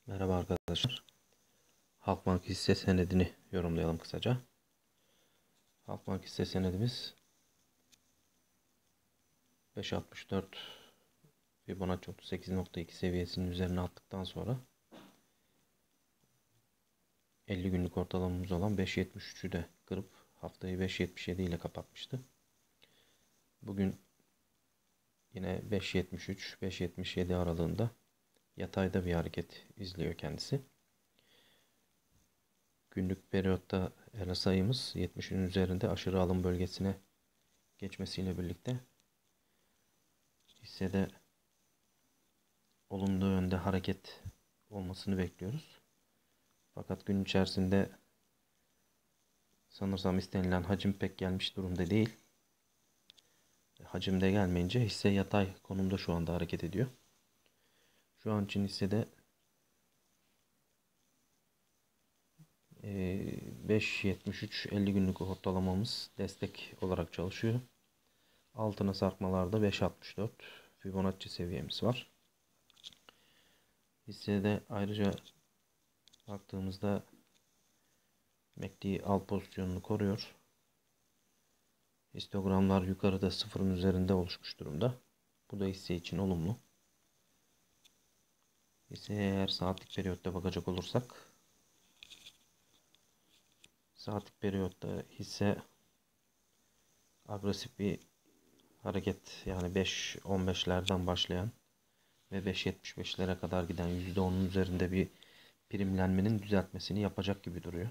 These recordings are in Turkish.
Merhaba arkadaşlar. Halkbank hisse senedini yorumlayalım kısaca. Halkbank hisse senedimiz 5.64 Fibonacci 38.2 seviyesinin üzerine attıktan sonra 50 günlük ortalamamız olan 5.73'ü de kırıp haftayı 5.77 ile kapatmıştı. Bugün yine 5.73-5.77 aralığında yatayda bir hareket izliyor kendisi. Günlük periyotta RSI'miz 70'in üzerinde aşırı alım bölgesine geçmesiyle birlikte hissede olumlu yönde hareket olmasını bekliyoruz. Fakat gün içerisinde sanırsam istenilen hacim pek gelmiş durumda değil. Hacim de gelmeyince hisse yatay konumda şu anda hareket ediyor. Şu an için hissede 5.73 50 günlük ortalamamız destek olarak çalışıyor. Altına sarkmalarda 5.64 Fibonacci seviyemiz var. Hissede ayrıca baktığımızda MACD al pozisyonunu koruyor. Histogramlar yukarıda sıfırın üzerinde oluşmuş durumda. Bu da hisse için olumlu. Hisseye eğer saatlik periyotta bakacak olursak, saatlik periyotta hisse agresif bir hareket, yani 5.15'lerden başlayan ve 5.75'lere kadar giden %10'un üzerinde bir primlenmenin düzeltmesini yapacak gibi duruyor.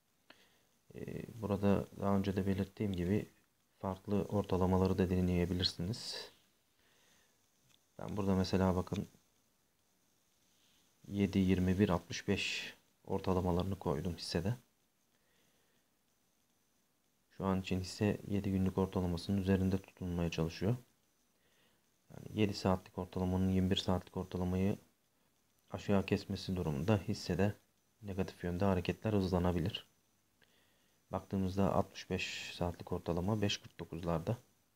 Burada daha önce de belirttiğim gibi farklı ortalamaları da deneyebilirsiniz. Ben burada mesela bakın 7, 21, 65 ortalamalarını koydum hissede. Şu an için hisse 7 günlük ortalamasının üzerinde tutunmaya çalışıyor. Yani 7 saatlik ortalamanın 21 saatlik ortalamayı aşağı kesmesi durumunda hissede negatif yönde hareketler hızlanabilir. Baktığımızda 65 saatlik ortalama 5.49'larda.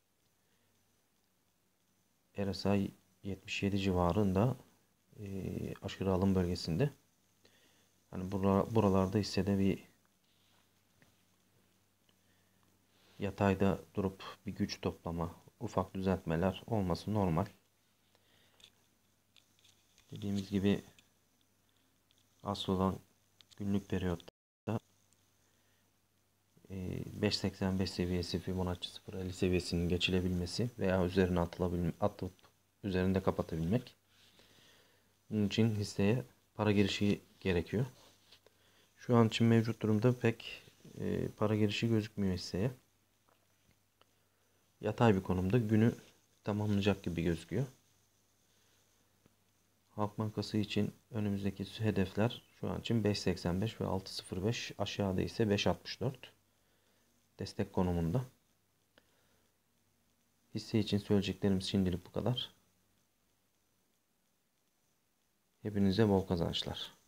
RSI 77 civarında aşırı alım bölgesinde. Hani buralarda hissede bir yatayda durup bir güç toplama, ufak düzeltmeler olması normal. Dediğimiz gibi asıl olan günlük periyotta 5.85 seviyesi Fibonacci 0.50 seviyesinin geçilebilmesi veya üzerine atıp üzerinde kapatabilmek. Bunun için hisseye para girişi gerekiyor. Şu an için mevcut durumda pek para girişi gözükmüyor hisseye. Yatay bir konumda günü tamamlayacak gibi gözüküyor. Halk Bankası için önümüzdeki hedefler şu an için 5.85 ve 6.05, aşağıda ise 5.64 destek konumunda. Hisse için söyleyeceklerimiz şimdilik bu kadar. Hepinize bol kazançlar.